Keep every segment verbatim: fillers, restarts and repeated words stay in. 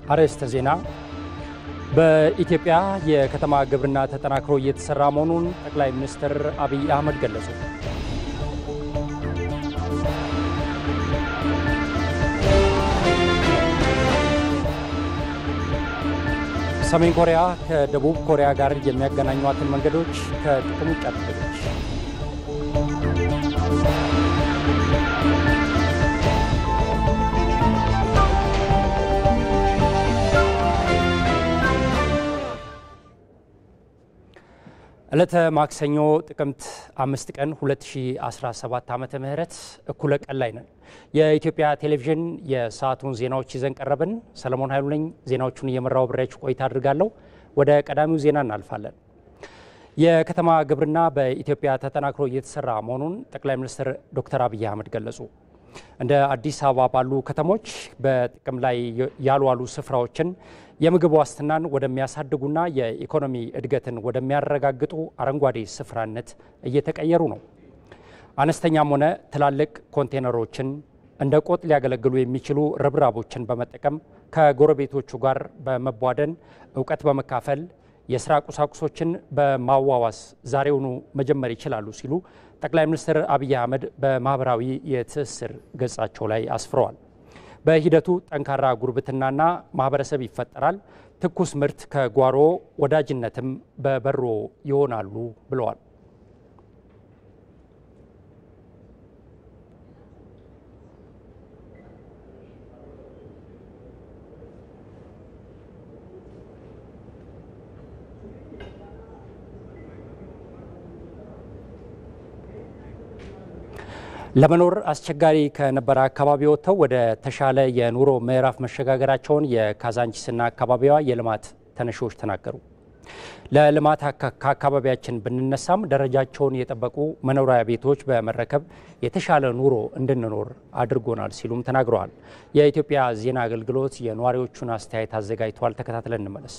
አርዕስተ ዜና በኢትዮጵያ የከተማ ግብርና ተጠናክሮ እየተሰራ መሆኑን ጠቅላይ ሚኒስትር አብይ አህመድ ገለጹ። ሰሜን ኮሪያ ከደቡብ ኮሪያ ጋር የሚያገናኙትን መንገዶች ከጥቅም ውጭ አደረገች። ዕለተ ማክሰኞ ጥቅምት አምስት ቀን ሁለት ሺህ አስራ ሰባት ዓመተ ምህረት እኩለ ቀን ላይ ነን። የኢትዮጵያ ቴሌቪዥን የሰዓቱን ዜናዎች ይዘን ቀረብን። ሰለሞን ኃይሉ ነኝ። ዜናዎቹን እየመራው ብሬች ቆይታ አድርጋለሁ። ወደ ቀዳሚው ዜና እናልፋለን። የከተማ ግብርና በኢትዮጵያ ተጠናክሮ እየተሰራ መሆኑን ጠቅላይ ሚኒስትር ዶክተር አብይ አህመድ ገለጹ። እንደ አዲስ አበባ ባሉ ከተሞች በጥቅም ላይ ያልዋሉ ስፍራዎችን የምግብ ዋስትናን ወደሚያሳድጉና የኢኮኖሚ እድገትን ወደሚያረጋግጡ አረንጓዴ ስፍራነት እየተቀየሩ ነው። አነስተኛም ሆነ ትላልቅ ኮንቴነሮችን እንደ ቆጥ ሊያገለግሉ የሚችሉ ርብራቦችን በመጠቀም ከጎረቤቶቹ ጋር በመቧደን ዕውቀት በመካፈል የሥራ ቁሳቁሶችን በማዋዋስ ዛሬውኑ መጀመር ይችላሉ ሲሉ ጠቅላይ ሚኒስትር አብይ አህመድ በማህበራዊ የትስስር ገጻቸው ላይ አስፍረዋል። በሂደቱ ጠንካራ ጉርብትናና ማህበረሰብ ይፈጠራል፣ ትኩስ ምርት ከጓሮ ወዳጅነትም በበሮ ይሆናሉ ብለዋል። ለመኖር አስቸጋሪ ከነበረ አካባቢ ወጥተው ወደ ተሻለ የኑሮ ምዕራፍ መሸጋገራቸውን የካዛንቺስና አካባቢዋ የልማት ተነሺዎች ተናገሩ። ለልማት ከአካባቢያችን ብንነሳም ደረጃቸውን የጠበቁ መኖሪያ ቤቶች በመረከብ የተሻለ ኑሮ እንድንኖር አድርጎናል ሲሉም ተናግረዋል። የኢትዮጵያ ዜና አገልግሎት የነዋሪዎቹን አስተያየት አዘጋጅቷል። ተከታትለን እንመለስ።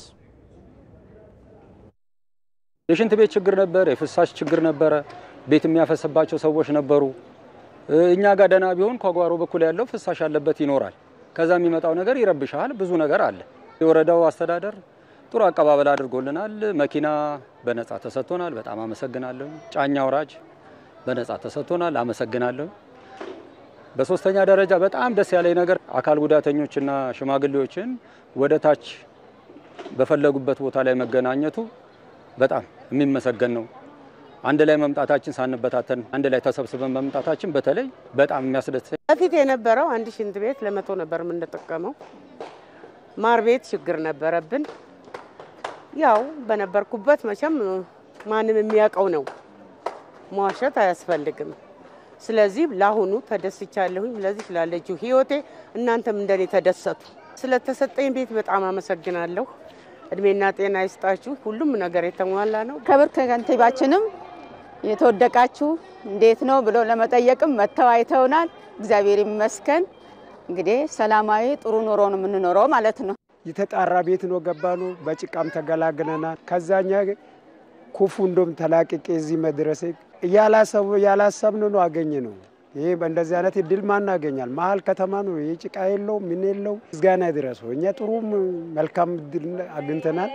የሽንት ቤት ችግር ነበር፣ የፍሳሽ ችግር ነበረ፣ ቤት የሚያፈስባቸው ሰዎች ነበሩ። እኛ ጋር ደና ቢሆን ከጓሮ በኩል ያለው ፍሳሽ ያለበት ይኖራል። ከዛ የሚመጣው ነገር ይረብሻል። ብዙ ነገር አለ። የወረዳው አስተዳደር ጥሩ አቀባበል አድርጎልናል። መኪና በነጻ ተሰጥቶናል። በጣም አመሰግናለሁ። ጫኛ ወራጅ በነጻ ተሰጥቶናል። አመሰግናለሁ። በሶስተኛ ደረጃ በጣም ደስ ያለኝ ነገር አካል ጉዳተኞችና ሽማግሌዎችን ወደ ታች በፈለጉበት ቦታ ላይ መገናኘቱ በጣም የሚመሰገን ነው። አንድ ላይ መምጣታችን ሳንበታተን አንድ ላይ ተሰብስበን መምጣታችን በተለይ በጣም የሚያስደስት። በፊት የነበረው አንድ ሽንት ቤት ለመቶ ነበር የምንጠቀመው። ማር ቤት ችግር ነበረብን። ያው በነበርኩበት መቼም ማንም የሚያውቀው ነው፣ መዋሸት አያስፈልግም። ስለዚህ ለአሁኑ ተደስቻለሁኝ። ለዚህ ላለችው ህይወቴ እናንተም እንደኔ ተደሰቱ። ስለተሰጠኝ ቤት በጣም አመሰግናለሁ። እድሜና ጤና ይስጣችሁ። ሁሉም ነገር የተሟላ ነው። ክብርት ከንቲባችንም የተወደቃችሁ እንዴት ነው ብሎ ለመጠየቅም መተው አይተውናል። እግዚአብሔር ይመስገን። እንግዲህ ሰላማዊ ጥሩ ኑሮ ነው የምንኖረው ማለት ነው። የተጣራ ቤት ነው ገባኑ። በጭቃም ተገላግለናል። ከዛኛ ኩፉ እንደም ተላቅቄ እዚህ መድረስ ያላሰብ ያላሰብን ነው አገኘ ነው። ይሄ በእንደዚህ አይነት እድል ማን ያገኛል? መሀል ከተማ ነው። የጭቃ የለው ምን የለው። ምስጋና ይድረሰው። እኛ ጥሩ መልካም እድል አግኝተናል።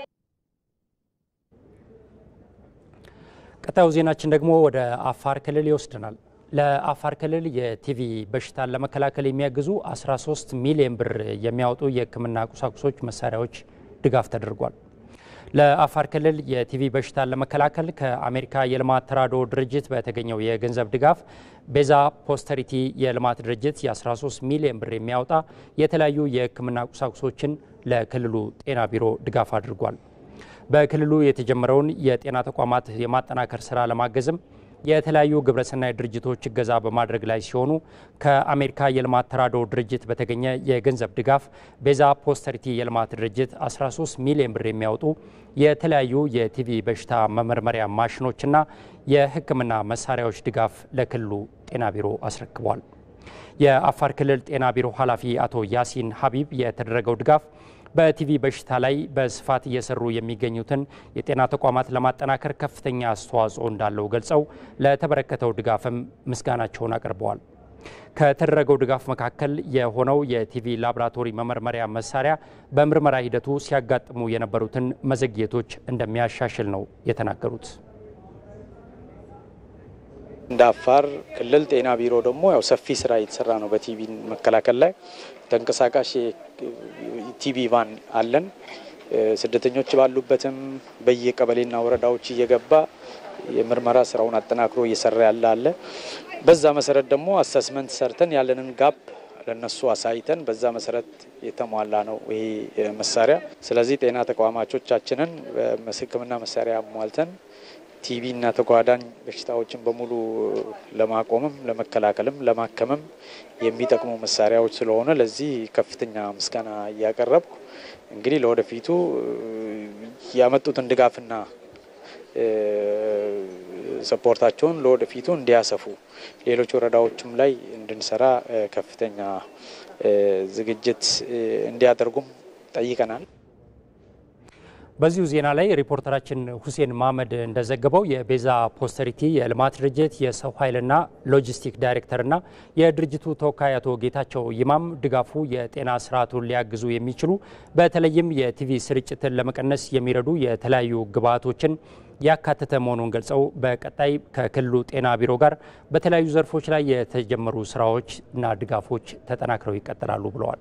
ቀጣዩ ዜናችን ደግሞ ወደ አፋር ክልል ይወስደናል። ለአፋር ክልል የቲቪ በሽታን ለመከላከል የሚያግዙ አስራ ሶስት ሚሊዮን ብር የሚያወጡ የሕክምና ቁሳቁሶች መሳሪያዎች ድጋፍ ተደርጓል። ለአፋር ክልል የቲቪ በሽታን ለመከላከል ከአሜሪካ የልማት ተራድኦ ድርጅት በተገኘው የገንዘብ ድጋፍ ቤዛ ፖስተሪቲ የልማት ድርጅት የ13 ሚሊዮን ብር የሚያወጣ የተለያዩ የሕክምና ቁሳቁሶችን ለክልሉ ጤና ቢሮ ድጋፍ አድርጓል። በክልሉ የተጀመረውን የጤና ተቋማት የማጠናከር ስራ ለማገዝም የተለያዩ ግብረሰናይ ድርጅቶች እገዛ በማድረግ ላይ ሲሆኑ ከአሜሪካ የልማት ተራድኦ ድርጅት በተገኘ የገንዘብ ድጋፍ ቤዛ ፖስተሪቲ የልማት ድርጅት አስራ ሶስት ሚሊዮን ብር የሚያወጡ የተለያዩ የቲቪ በሽታ መመርመሪያ ማሽኖችና የሕክምና መሳሪያዎች ድጋፍ ለክልሉ ጤና ቢሮ አስረክቧል። የአፋር ክልል ጤና ቢሮ ኃላፊ አቶ ያሲን ሀቢብ የተደረገው ድጋፍ በቲቪ በሽታ ላይ በስፋት እየሰሩ የሚገኙትን የጤና ተቋማት ለማጠናከር ከፍተኛ አስተዋጽኦ እንዳለው ገልጸው ለተበረከተው ድጋፍም ምስጋናቸውን አቅርበዋል። ከተደረገው ድጋፍ መካከል የሆነው የቲቪ ላቦራቶሪ መመርመሪያ መሳሪያ በምርመራ ሂደቱ ሲያጋጥሙ የነበሩትን መዘግየቶች እንደሚያሻሽል ነው የተናገሩት። እንደ አፋር ክልል ጤና ቢሮ ደግሞ ያው ሰፊ ስራ እየተሰራ ነው። በቲቪ መከላከል ላይ ተንቀሳቃሽ ቲቪ ቫን አለን። ስደተኞች ባሉበትም በየቀበሌና ወረዳዎች እየገባ የምርመራ ስራውን አጠናክሮ እየሰራ ያለ አለ። በዛ መሰረት ደግሞ አሰስመንት ሰርተን ያለንን ጋፕ ለነሱ አሳይተን በዛ መሰረት የተሟላ ነው ይሄ መሳሪያ። ስለዚህ ጤና ተቋማቾቻችንን በሕክምና መሳሪያ አሟልተን ቲቪ እና ተጓዳኝ በሽታዎችን በሙሉ ለማቆምም ለመከላከልም ለማከምም የሚጠቅሙ መሳሪያዎች ስለሆነ ለዚህ ከፍተኛ ምስጋና እያቀረብኩ እንግዲህ ለወደፊቱ ያመጡትን ድጋፍና ሰፖርታቸውን ለወደፊቱ እንዲያሰፉ ሌሎች ወረዳዎችም ላይ እንድንሰራ ከፍተኛ ዝግጅት እንዲያደርጉም ጠይቀናል። በዚሁ ዜና ላይ ሪፖርተራችን ሁሴን መሐመድ እንደዘገበው የቤዛ ፖስተሪቲ የልማት ድርጅት የሰው ኃይልና ሎጂስቲክ ዳይሬክተርና የድርጅቱ ተወካይ አቶ ጌታቸው ይማም ድጋፉ የጤና ስርዓቱን ሊያግዙ የሚችሉ በተለይም የቲቪ ስርጭትን ለመቀነስ የሚረዱ የተለያዩ ግብዓቶችን ያካተተ መሆኑን ገልጸው በቀጣይ ከክልሉ ጤና ቢሮ ጋር በተለያዩ ዘርፎች ላይ የተጀመሩ ስራዎች እና ድጋፎች ተጠናክረው ይቀጥላሉ ብለዋል።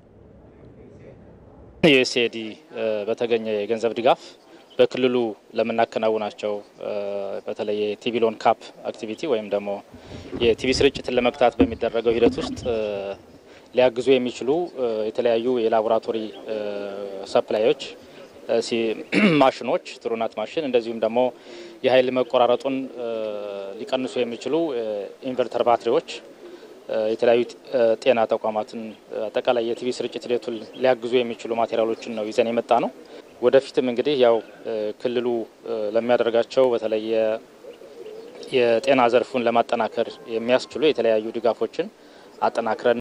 ዩኤስኤዲ በተገኘ የገንዘብ ድጋፍ በክልሉ ለምናከናውናቸው በተለይ የቲቪ ሎን ካፕ አክቲቪቲ ወይም ደግሞ የቲቪ ስርጭትን ለመግታት በሚደረገው ሂደት ውስጥ ሊያግዙ የሚችሉ የተለያዩ የላቦራቶሪ ሰፕላዮች ማሽኖች ትሩናት ማሽን እንደዚሁም ደግሞ የኃይል መቆራረጡን ሊቀንሱ የሚችሉ ኢንቨርተር ባትሪዎች የተለያዩ ጤና ተቋማትን አጠቃላይ የቲቪ ስርጭት ሂደቱን ሊያግዙ የሚችሉ ማቴሪያሎችን ነው ይዘን የመጣ ነው። ወደፊትም እንግዲህ ያው ክልሉ ለሚያደርጋቸው በተለይ የጤና ዘርፉን ለማጠናከር የሚያስችሉ የተለያዩ ድጋፎችን አጠናክረን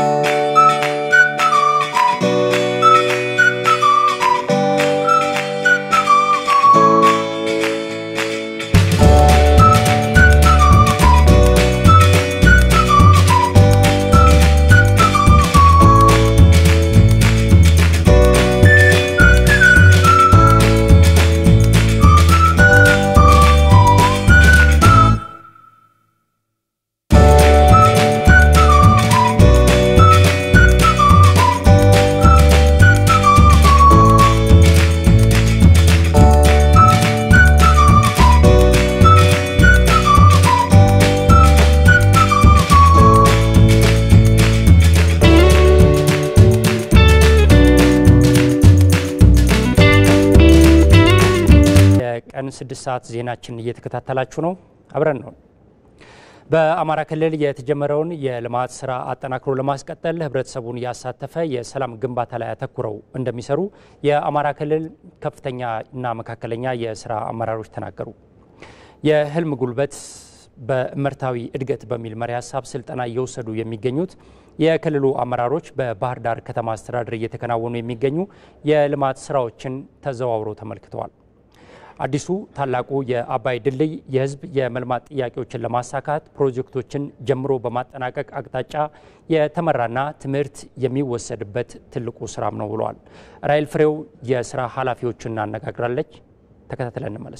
ስድስት ሰዓት ዜናችን እየተከታተላችሁ ነው። አብረን ነው። በአማራ ክልል የተጀመረውን የልማት ስራ አጠናክሮ ለማስቀጠል ህብረተሰቡን ያሳተፈ የሰላም ግንባታ ላይ አተኩረው እንደሚሰሩ የአማራ ክልል ከፍተኛ እና መካከለኛ የስራ አመራሮች ተናገሩ። የህልም ጉልበት በእምርታዊ እድገት በሚል መሪ ሀሳብ ስልጠና እየወሰዱ የሚገኙት የክልሉ አመራሮች በባህር ዳር ከተማ አስተዳደር እየተከናወኑ የሚገኙ የልማት ስራዎችን ተዘዋውረው ተመልክተዋል። አዲሱ ታላቁ የአባይ ድልድይ የህዝብ የመልማት ጥያቄዎችን ለማሳካት ፕሮጀክቶችን ጀምሮ በማጠናቀቅ አቅጣጫ የተመራና ትምህርት የሚወሰድበት ትልቁ ስራም ነው ብለዋል። ራይል ፍሬው የስራ ኃላፊዎችን አነጋግራለች። ተከታትለን እንመለስ።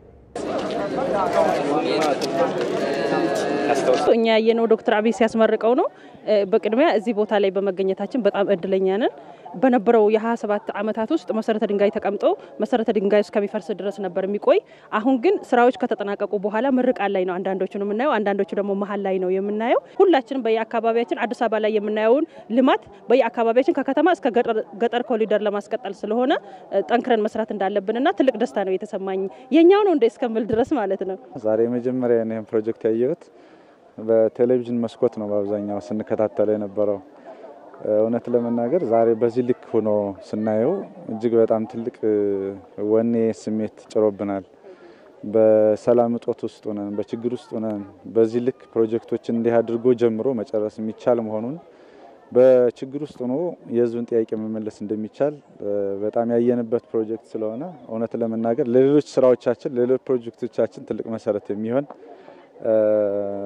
እኛ ያየነው ዶክተር አብይ ሲያስመርቀው ነው። በቅድሚያ እዚህ ቦታ ላይ በመገኘታችን በጣም እድለኛ ነን። በነበረው የሃያ ሰባት አመታት ውስጥ መሰረተ ድንጋይ ተቀምጦ መሰረተ ድንጋይ እስከሚፈርስ ድረስ ነበር የሚቆይ። አሁን ግን ስራዎች ከተጠናቀቁ በኋላ ምርቃት ላይ ነው አንዳንዶቹን የምናየው፣ አንዳንዶቹ ደግሞ መሀል ላይ ነው የምናየው። ሁላችንም በየአካባቢያችን አዲስ አበባ ላይ የምናየውን ልማት በየአካባቢያችን ከከተማ እስከ ገጠር ኮሪደር ለማስቀጠል ስለሆነ ጠንክረን መስራት እንዳለብንና ትልቅ ደስታ ነው የተሰማኝ። የኛው ነው እንደ እስከምል ድረስ ማለት ነው። ዛሬ መጀመሪያ ነው ፕሮጀክት ያየሁት። በቴሌቪዥን መስኮት ነው በአብዛኛው ስንከታተል የነበረው። እውነት ለመናገር ዛሬ በዚህ ልክ ሆኖ ስናየው እጅግ በጣም ትልቅ ወኔ ስሜት ጭሮብናል። በሰላም እጦት ውስጥ ሆነን በችግር ውስጥ ሆነን በዚህ ልክ ፕሮጀክቶችን እንዲህ አድርጎ ጀምሮ መጨረስ የሚቻል መሆኑን በችግር ውስጥ ሆኖ የህዝብን ጥያቄ መመለስ እንደሚቻል በጣም ያየንበት ፕሮጀክት ስለሆነ እውነት ለመናገር ለሌሎች ስራዎቻችን ለሌሎች ፕሮጀክቶቻችን ትልቅ መሰረት የሚሆን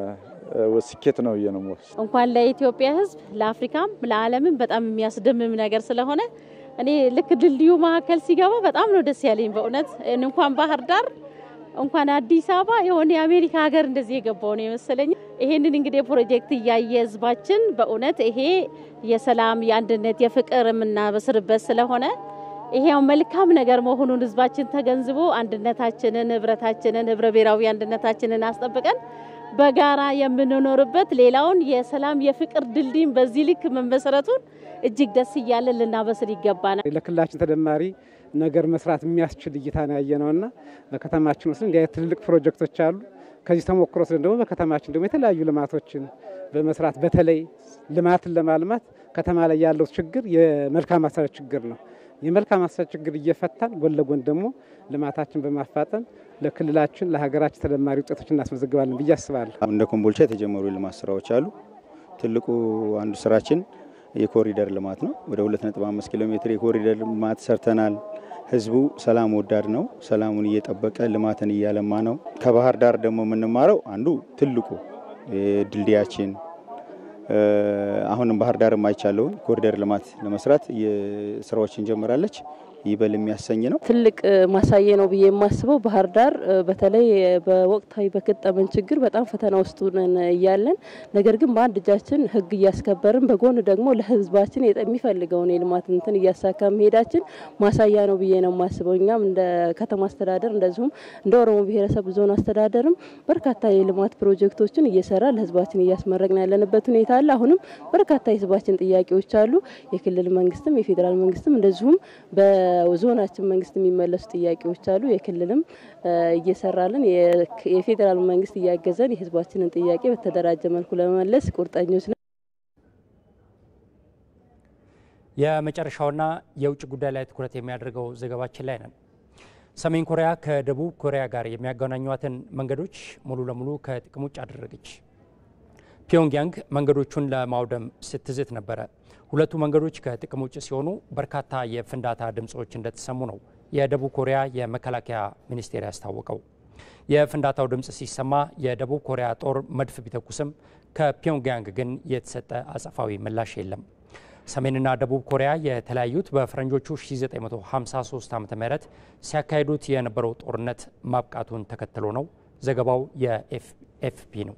ስኬት ነው የነሞስ እንኳን ለኢትዮጵያ ህዝብ ለአፍሪካም ለዓለምም በጣም የሚያስደምም ነገር ስለሆነ እኔ ልክ ድልድዩ ማከል ሲገባ በጣም ነው ደስ ያለኝ በእውነት እንኳን ባህር ዳር እንኳን አዲስ አበባ የሆነ የአሜሪካ ሀገር እንደዚህ የገባው ነው የመሰለኝ ይሄንን እንግዲህ ፕሮጀክት ያየ ህዝባችን በእውነት ይሄ የሰላም የአንድነት የፍቅር ምናበስርበት ስለሆነ ይሄው መልካም ነገር መሆኑን ህዝባችን ተገንዝቦ አንድነታችንን ህብረታችንን ህብረ ብሔራዊ አንድነታችንን አስጠብቀን በጋራ የምንኖርበት ሌላውን የሰላም የፍቅር ድልድይ በዚህ ልክ መመሰረቱን እጅግ ደስ ይያለ ልናበስር ይገባናል ለክልላችን ተደማሪ ነገር መስራት የሚያስችል እይታ ነው ያየነውና በከተማችን ውስጥ እንዲያ ትልልቅ ፕሮጀክቶች አሉ ከዚህ ተሞክሮ ደግሞ በከተማችን ደግሞ የተለያዩ ልማቶችን በመስራት በተለይ ልማትን ለማልማት ከተማ ላይ ያለው ችግር የመልካም አስተዳደር ችግር ነው የመልካም አስተዳደር ችግር እየፈታን ጎን ለጎን ደግሞ ልማታችን በማፋጠን ለክልላችን ለሀገራችን ተደማሪ ውጤቶችን እናስመዘግባለን ብዬ አስባለሁ እንደ ኮምቦልቻ የተጀመሩ ልማት ስራዎች አሉ ትልቁ አንዱ ስራችን የኮሪደር ልማት ነው ወደ ሁለት ነጥብ አምስት ኪሎ ሜትር የኮሪደር ልማት ሰርተናል ህዝቡ ሰላም ወዳድ ነው ሰላሙን እየጠበቀ ልማትን እያለማ ነው ከባህር ዳር ደግሞ የምንማረው አንዱ ትልቁ ድልድያችን አሁንም ባህር ዳር ማይቻለው ኮሪደር ልማት ለመስራት የስራዎችን ጀምራለች ይበል የሚያሰኝ ነው ትልቅ ማሳየ ነው ብዬ የማስበው ባህር ዳር በተለይ በወቅታዊ በከተመን ችግር በጣም ፈተና ውስጥ ነን ያለን ነገር ግን በአንድ እጃችን ህግ እያስከበርን በጎን ደግሞ ለህዝባችን የሚፈልገውን የልማት እንትን እያሳካም ሄዳችን ማሳያ ነው ብዬ ነው የማስበው እኛም እንደ ከተማ አስተዳደር እንደዚሁም እንደ ኦሮሞ ብሔረሰብ ዞን አስተዳደርም በርካታ የልማት ፕሮጀክቶችን እየሰራ ለህዝባችን እያስመረቅን ያለንበት ሁኔታ አለ አሁንም በርካታ የህዝባችን ጥያቄዎች አሉ የክልል መንግስትም የፌደራል መንግስትም እንደዚሁም በ ዞናችን መንግስት የሚመለሱ ጥያቄዎች አሉ የክልልም እየሰራልን የፌደራል መንግስት እያገዘን የህዝባችንን ጥያቄ በተደራጀ መልኩ ለመመለስ ቁርጠኞች ነን የመጨረሻውና የውጭ ጉዳይ ላይ ትኩረት የሚያደርገው ዘገባችን ላይ ነን ሰሜን ኮሪያ ከደቡብ ኮሪያ ጋር የሚያገናኙትን መንገዶች ሙሉ ለሙሉ ከጥቅም ውጭ አደረገች ፒዮንግያንግ መንገዶቹን ለማውደም ስትዝት ነበር ሁለቱ መንገዶች ከጥቅም ውጭ ሲሆኑ በርካታ የፍንዳታ ድምጾች እንደተሰሙ ነው የደቡብ ኮሪያ የመከላከያ ሚኒስቴር ያስታወቀው የፍንዳታው ድምጽ ሲሰማ የደቡብ ኮሪያ ጦር መድፍ ቢተኩስም ከፒዮንግያንግ ግን የተሰጠ አጸፋዊ ምላሽ የለም ሰሜንና ደቡብ ኮሪያ የተለያዩት በፈረንጆቹ አስራ ዘጠኝ መቶ ሃምሳ ሶስት ዓመተ ምህረት ሲያካሂዱት የነበረው ጦርነት ማብቃቱን ተከትሎ ነው ዘገባው የኤፍፒ ነው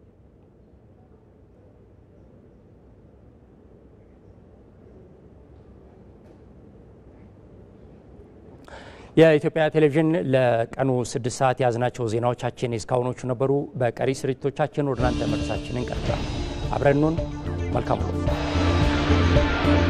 የኢትዮጵያ ቴሌቪዥን ለቀኑ ስድስት ሰዓት ያዝናቸው ዜናዎቻችን እስካሁኖቹ ነበሩ በቀሪ ስርጭቶቻችን ወደ እናንተ መድረሳችንን ቀጥላለን አብረኑን መልካም ቆይታ